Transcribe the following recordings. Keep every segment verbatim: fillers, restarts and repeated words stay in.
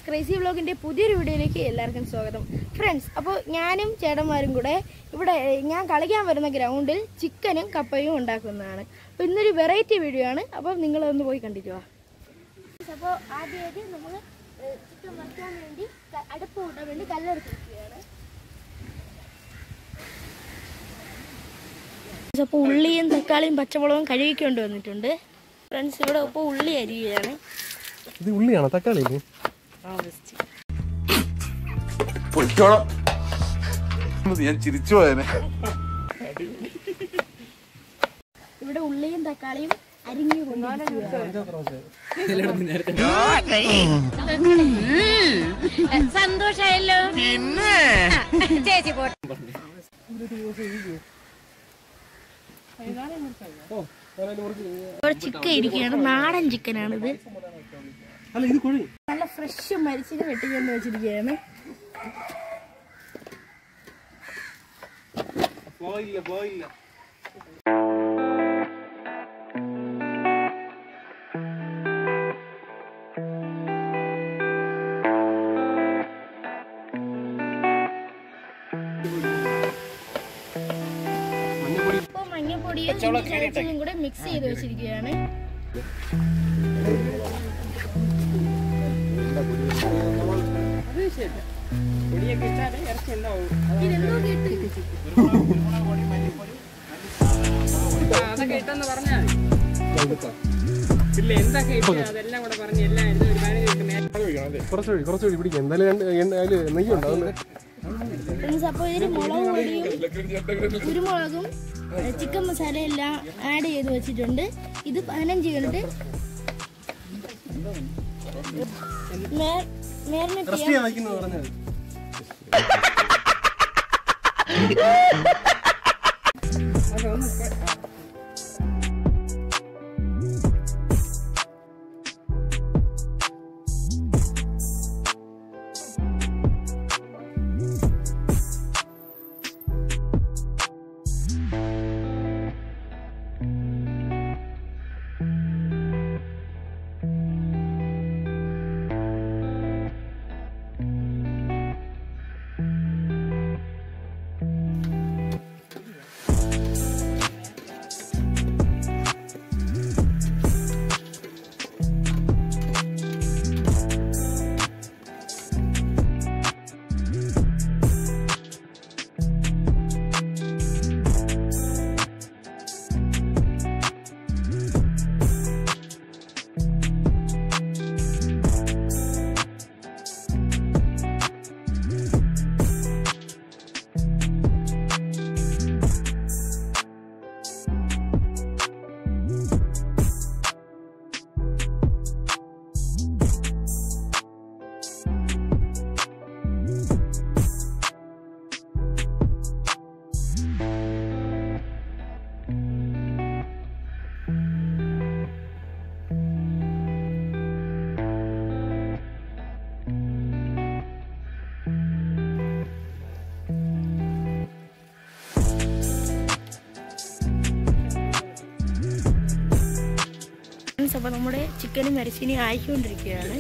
Crazy വ്ലോഗിൻ്റെ പുതിയൊരു വീഡിയോയിലേക്ക് എല്ലാവർക്കും സ്വാഗതം. ഫ്രണ്ട്സ്, അപ്പോൾ ഞാനും ചേട്ടന്മാരും കൂടെ ഇവിടെ ഞാൻ കളിക്കാൻ വരുന്ന ഗ്രൗണ്ടിൽ ചിക്കനും കപ്പയും ഉണ്ടാക്കുന്നതാണ്. അപ്പോൾ ഇന്നൊരു വെറൈറ്റി വീഡിയോ ആണ്. അപ്പോൾ നിങ്ങളൊന്ന് പോയി കണ്ടിട്ട് വാ. അപ്പോൾ ആദ്യമായിട്ട് നമ്മൾ ചിക്കൻ വറുക്കാൻ വേണ്ടി അടുപ്പ് കൂട്ടാൻ വേണ്ടി കല്ലെടുത്തിരിക്കുകയാണ്. അപ്പോൾ ഉള്ളിയും തക്കാളിയും പച്ചമുളകും കഴുകിക്കൊണ്ട് വന്നിട്ടുണ്ട്. ഫ്രണ്ട്സ്, ഇവിടെ ഇപ്പോൾ ഉള്ളി അരിയുകയാണ്. ഇത് ഉള്ളിയാണോ തക്കാളി? ഞാൻ ചിരിച്ചു പോയനെ. ഇവിടെ ഉള്ളിയും തക്കാളിയും അരിഞ്ഞു സന്തോഷായല്ലോ. ചേച്ചി പോട്ടെ. ചിക്കൻ ഇരിക്കുകയാണ്. നാടൻ ചിക്കനാണിത്. നല്ല ഫ്രഷ് മരിച്ചിന് വെട്ടിക്കൊണ്ട് വെച്ചിരിക്കുകയാണ്. ഇപ്പൊ മഞ്ഞപ്പൊടിയും ചതച്ചതും കൂടെ മിക്സ് ചെയ്ത് വെച്ചിരിക്കുകയാണ്. കുറച്ചുകൂടി പിടിക്കാം. എന്തായാലും നെയ്യ് ഉണ്ടാവുന്നത്. അപ്പോൾ ഇതിന് മുളക് പൊടിയും കുരുമുളകും ചിക്കൻ മസാല എല്ലാം ആഡ് ചെയ്ത് വെച്ചിട്ടുണ്ട്. ഇത് പതിനഞ്ച് മിനിറ്റ് മാരിനേറ്റ് ചെയ്യാൻ. അപ്പോൾ നമ്മുടെ ചിക്കനും മരിച്ചിനും ആയിക്കൊണ്ടിരിക്കുകയാണ്.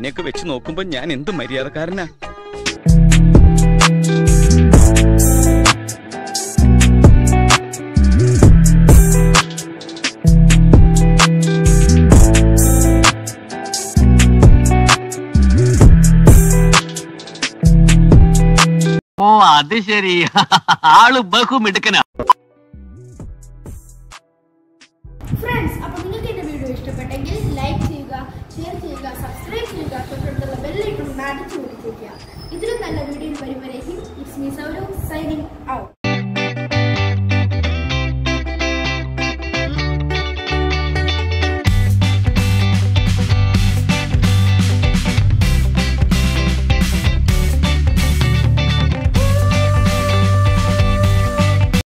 അതിനെയൊക്കെ വെച്ച് നോക്കുമ്പോ ഞാൻ എന്ത് മര്യാദക്കാരനാ. ഓ അത് ശരി, ആള് ബഹുമിടുക്കനാ. ഫ്രണ്ട്സ്, അപ്പോൾ നിങ്ങൾക്ക് എൻ്റെ വീഡിയോ ഇഷ്ടപ്പെട്ടെങ്കിൽ ലൈക്ക് ചെയ്യുക, ഷെയർ ചെയ്യുക, സബ്സ്ക്രൈബ് ചെയ്യുക, തൊട്ടടുത്തുള്ള ബെല്ലൈക്കൺ അടിച്ചു കൊടുക്കുക. ഇതിലും നല്ല വീഡിയോ വരുമ്പോഴേക്കും it's me Saurav signing out.